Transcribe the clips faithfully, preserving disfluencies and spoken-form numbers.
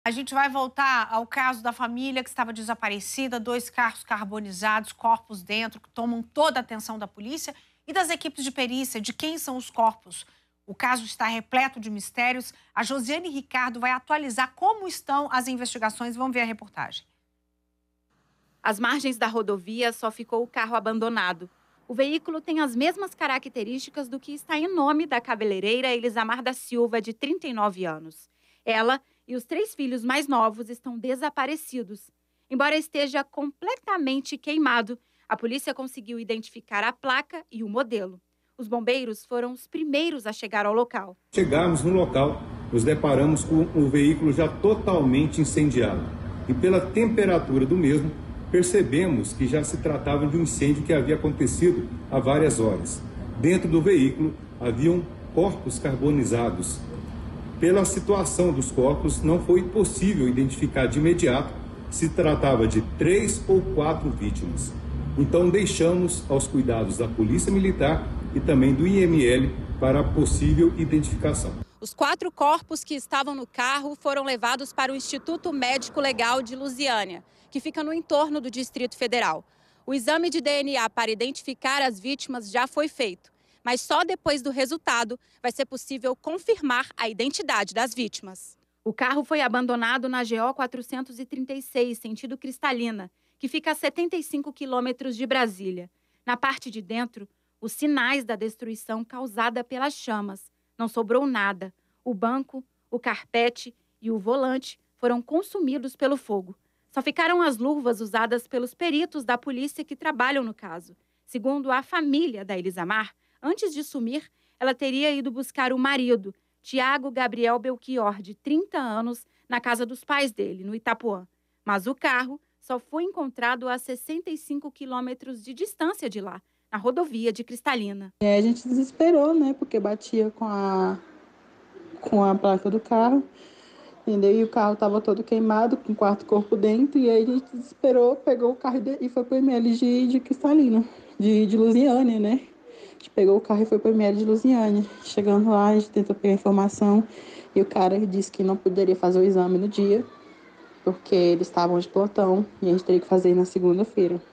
A gente vai voltar ao caso da família que estava desaparecida, dois carros carbonizados, corpos dentro, que tomam toda a atenção da polícia e das equipes de perícia, de quem são os corpos. O caso está repleto de mistérios. A Josiane Ricardo vai atualizar como estão as investigações. Vamos ver a reportagem. Às margens da rodovia só ficou o carro abandonado. O veículo tem as mesmas características do que está em nome da cabeleireira Elisamar da Silva, de trinta e nove anos. Ela e os três filhos mais novos estão desaparecidos. Embora esteja completamente queimado, a polícia conseguiu identificar a placa e o modelo. Os bombeiros foram os primeiros a chegar ao local. Chegamos no local, nos deparamos com o veículo já totalmente incendiado. E pela temperatura do mesmo, percebemos que já se tratava de um incêndio que havia acontecido há várias horas. Dentro do veículo haviam corpos carbonizados. Pela situação dos corpos, não foi possível identificar de imediato se tratava de três ou quatro vítimas. Então deixamos aos cuidados da Polícia Militar e também do I M L para a possível identificação. Os quatro corpos que estavam no carro foram levados para o Instituto Médico Legal de Lusiânia, que fica no entorno do Distrito Federal. O exame de D N A para identificar as vítimas já foi feito, mas só depois do resultado vai ser possível confirmar a identidade das vítimas. O carro foi abandonado na G O quatrocentos e trinta e seis, sentido Cristalina, que fica a setenta e cinco quilômetros de Brasília. Na parte de dentro, os sinais da destruição causada pelas chamas. Não sobrou nada. O banco, o carpete e o volante foram consumidos pelo fogo. Só ficaram as luvas usadas pelos peritos da polícia que trabalham no caso. Segundo a família da Elisamar, antes de sumir, ela teria ido buscar o marido, Tiago Gabriel Belchior, de trinta anos, na casa dos pais dele, no Itapuã. Mas o carro só foi encontrado a sessenta e cinco quilômetros de distância de lá, na rodovia de Cristalina. E aí a gente desesperou, né? Porque batia com a, com a placa do carro, entendeu? E o carro estava todo queimado, com o quarto corpo dentro. E aí a gente desesperou, pegou o carro e foi para o M L de, de Cristalina, de, de Lusiânia, né? A gente pegou o carro e foi para o M L de Lusiânia. Chegando lá, a gente tentou pegar informação e o cara disse que não poderia fazer o exame no dia, porque eles estavam de plantão e a gente teria que fazer na segunda-feira.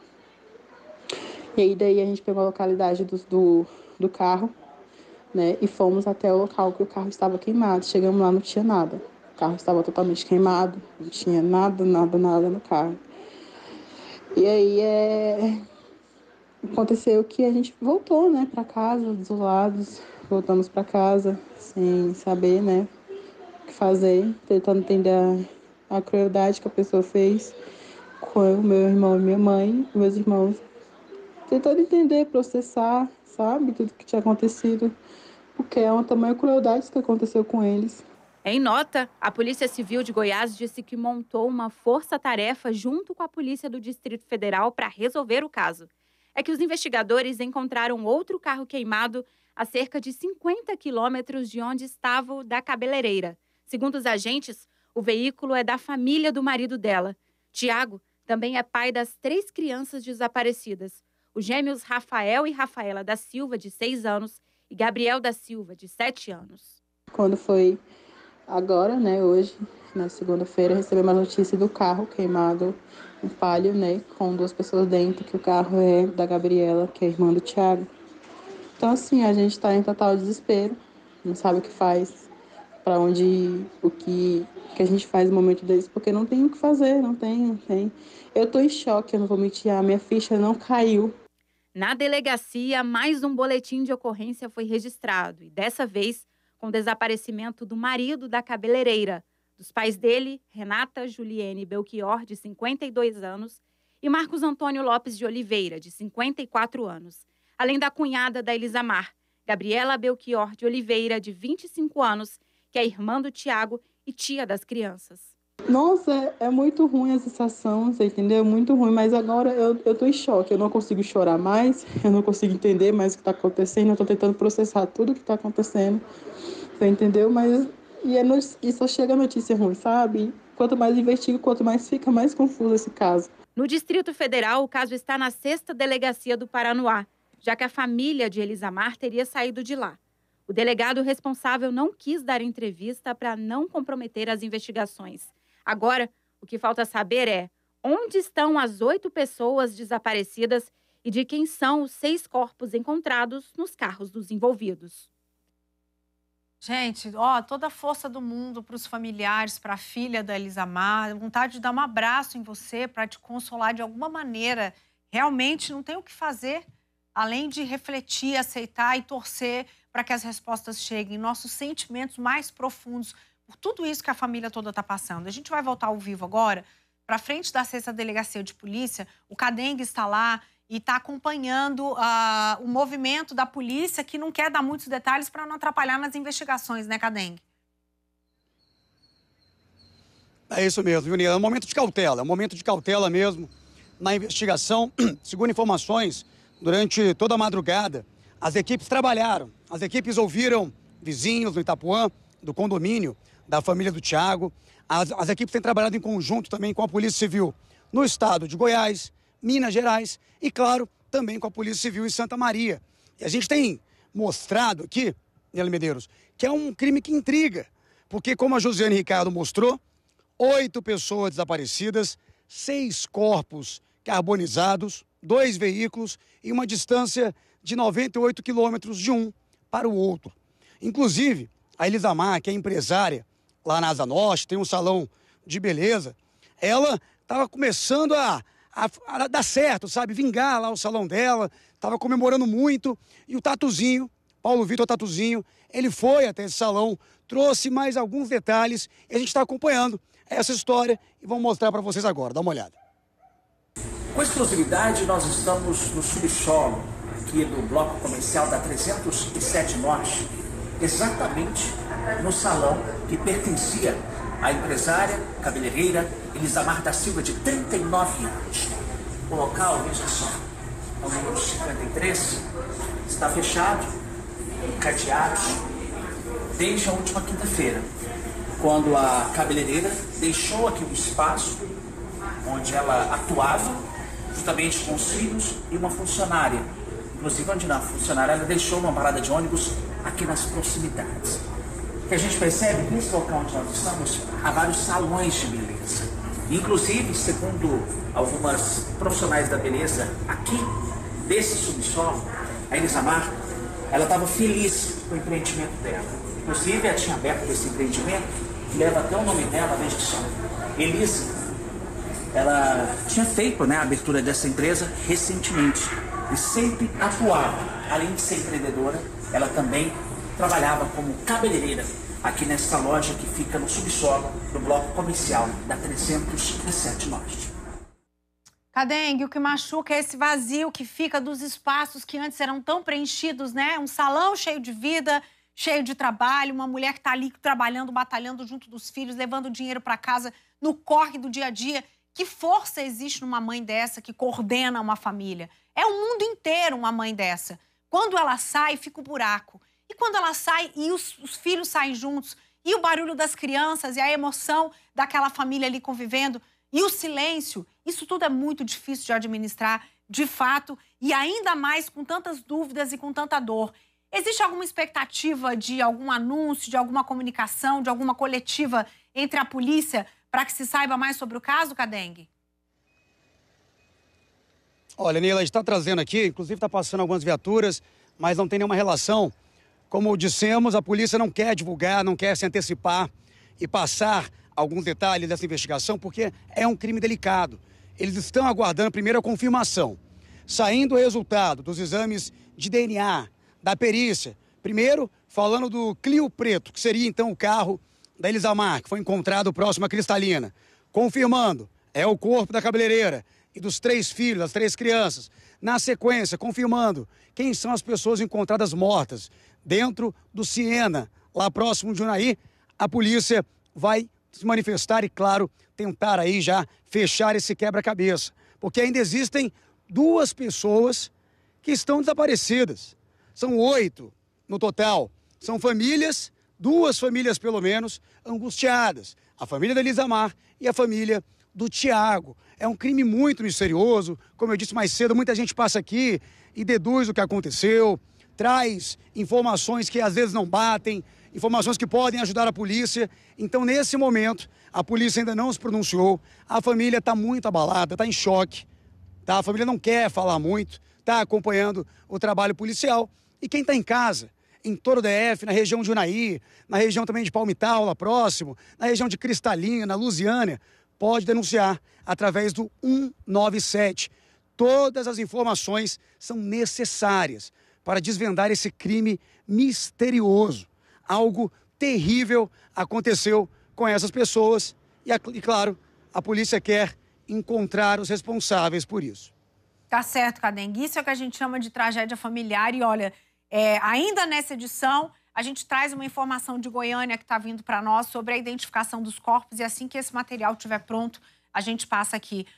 E aí daí a gente pegou a localidade do, do, do carro, né, e fomos até o local que o carro estava queimado. Chegamos lá, não tinha nada. O carro estava totalmente queimado, não tinha nada, nada, nada no carro. E aí é... aconteceu que a gente voltou, né, para casa, desolados, voltamos para casa sem saber, né, o que fazer, tentando entender a, a crueldade que a pessoa fez com o meu irmão e minha mãe, meus irmãos, tentando entender, processar, sabe, tudo que tinha acontecido, porque é uma tamanha crueldade que aconteceu com eles. Em nota, a Polícia Civil de Goiás disse que montou uma força-tarefa junto com a Polícia do Distrito Federal para resolver o caso. É que os investigadores encontraram outro carro queimado a cerca de cinquenta quilômetros de onde estava o da cabeleireira. Segundo os agentes, o veículo é da família do marido dela. Tiago também é pai das três crianças desaparecidas. Os gêmeos Rafael e Rafaela da Silva, de seis anos, e Gabriel da Silva, de sete anos. Quando foi agora, né, hoje, na segunda-feira, recebemos a notícia do carro queimado, um Palio, né, com duas pessoas dentro, que o carro é da Gabriela, que é irmã do Tiago. Então, assim, a gente está em total desespero, não sabe o que faz, para onde ir, o que, que a gente faz no momento desse, porque não tem o que fazer, não tem, não tem. Eu estou em choque, eu não vou mentir, a minha ficha não caiu. Na delegacia, mais um boletim de ocorrência foi registrado, e dessa vez com o desaparecimento do marido da cabeleireira, dos pais dele, Renata Juliene Belchior, de cinquenta e dois anos, e Marcos Antônio Lopes de Oliveira, de cinquenta e quatro anos, além da cunhada da Elisamar, Gabriela Belchior de Oliveira, de vinte e cinco anos, que é irmã do Tiago e tia das crianças. Nossa, é, é muito ruim a sensação, você entendeu? Muito ruim, mas agora eu, eu tô em choque, eu não consigo chorar mais, eu não consigo entender mais o que está acontecendo, eu tô tentando processar tudo o que está acontecendo, você entendeu? Mas e, é no, e só chega a notícia ruim, sabe? Quanto mais investigo, quanto mais fica mais confuso esse caso. No Distrito Federal, o caso está na sexta Delegacia do Paranoá, já que a família de Elisamar teria saído de lá. O delegado responsável não quis dar entrevista para não comprometer as investigações. Agora, o que falta saber é onde estão as oito pessoas desaparecidas e de quem são os seis corpos encontrados nos carros dos envolvidos. Gente, ó, toda a força do mundo para os familiares, para a filha da Elisamar, vontade de dar um abraço em você para te consolar de alguma maneira. Realmente não tem o que fazer, além de refletir, aceitar e torcer para que as respostas cheguem. Nossos sentimentos mais profundos por tudo isso que a família toda está passando. A gente vai voltar ao vivo agora, para frente da sexta Delegacia de Polícia. O Cadengue está lá e está acompanhando uh, o movimento da polícia, que não quer dar muitos detalhes para não atrapalhar nas investigações, né, Cadengue? É isso mesmo, Juninho. É um momento de cautela, é um momento de cautela mesmo na investigação. Segundo informações, durante toda a madrugada, as equipes trabalharam. As equipes ouviram vizinhos do Itapuã, do condomínio, da família do Thiago. As, as equipes têm trabalhado em conjunto também com a Polícia Civil no estado de Goiás, Minas Gerais e, claro, também com a Polícia Civil em Santa Maria. E a gente tem mostrado aqui, Nela Medeiros, que é um crime que intriga, porque, como a Josiane Ricardo mostrou, oito pessoas desaparecidas, seis corpos carbonizados, dois veículos e uma distância de noventa e oito quilômetros de um para o outro. Inclusive, a Elisamar, que é empresária lá na Asa Norte, tem um salão de beleza, ela estava começando a A, a dar certo, sabe? Vingar lá o salão dela, estava comemorando muito. E o Tatuzinho, Paulo Vitor Tatuzinho, ele foi até esse salão, trouxe mais alguns detalhes e a gente está acompanhando essa história e vamos mostrar para vocês agora. Dá uma olhada. Com exclusividade, nós estamos no subsolo aqui do bloco comercial da trezentos e sete Norte, exatamente no salão que pertencia à empresária cabeleireira Elisamar da Silva, de trinta e nove anos. O local, veja só, é o número cinquenta e três, está fechado, cadeados, desde a última quinta-feira, quando a cabeleireira deixou aqui o espaço onde ela atuava, justamente com os filhos e uma funcionária. Inclusive, onde a funcionária ela deixou uma parada de ônibus aqui nas proximidades. O que a gente percebe que nesse local onde nós estamos, há vários salões de beleza. Inclusive, segundo algumas profissionais da beleza aqui, desse subsolo, a Elisamar, ela estava feliz com o empreendimento dela. Inclusive, ela tinha aberto esse empreendimento, que leva até o nome dela, veja só, Elisa. Ela tinha feito, né, a abertura dessa empresa recentemente e sempre atuava, além de ser empreendedora, ela também trabalhava como cabeleireira aqui nessa loja que fica no subsolo do bloco comercial da trezentos e sete Norte. Cadengue, o que machuca é esse vazio que fica dos espaços que antes eram tão preenchidos, né? Um salão cheio de vida, cheio de trabalho, uma mulher que está ali trabalhando, batalhando junto dos filhos, levando dinheiro para casa no corre do dia a dia. Que força existe numa mãe dessa que coordena uma família? É o mundo inteiro uma mãe dessa. Quando ela sai, fica um buraco. E quando ela sai e os, os filhos saem juntos, e o barulho das crianças, e a emoção daquela família ali convivendo, e o silêncio, isso tudo é muito difícil de administrar, de fato, e ainda mais com tantas dúvidas e com tanta dor. Existe alguma expectativa de algum anúncio, de alguma comunicação, de alguma coletiva entre a polícia para que se saiba mais sobre o caso, Cadengue? Olha, Neila, a gente está trazendo aqui, inclusive está passando algumas viaturas, mas não tem nenhuma relação. Como dissemos, a polícia não quer divulgar, não quer se antecipar e passar alguns detalhes dessa investigação, porque é um crime delicado. Eles estão aguardando primeiro a confirmação. Saindo o resultado dos exames de D N A, da perícia, primeiro falando do Clio preto, que seria então o carro da Elisamar, que foi encontrado próximo à Cristalina. Confirmando, é o corpo da cabeleireira e dos três filhos, das três crianças. Na sequência, confirmando quem são as pessoas encontradas mortas dentro do Siena, lá próximo de Unai. A polícia vai se manifestar e, claro, tentar aí já fechar esse quebra-cabeça. Porque ainda existem duas pessoas que estão desaparecidas. São oito no total. São famílias, duas famílias pelo menos, angustiadas. A família da Elisamar e a família do Thiago. É um crime muito misterioso. Como eu disse mais cedo, muita gente passa aqui e deduz o que aconteceu, traz informações que às vezes não batem. informações que podem ajudar a polícia. Então, nesse momento, a polícia ainda não se pronunciou, a família está muito abalada, está em choque, tá? A família não quer falar muito, está acompanhando o trabalho policial. E quem está em casa, em todo o D F, na região de Unai, na região também de Palmital, lá próximo, na região de Cristalina, Lusiânia, pode denunciar através do um nove sete. Todas as informações são necessárias para desvendar esse crime misterioso. Algo terrível aconteceu com essas pessoas e, e, claro, a polícia quer encontrar os responsáveis por isso. Tá certo, Cadengue. Isso é o que a gente chama de tragédia familiar. E, olha, é, ainda nessa edição, a gente traz uma informação de Goiânia que está vindo para nós sobre a identificação dos corpos. E assim que esse material estiver pronto, a gente passa aqui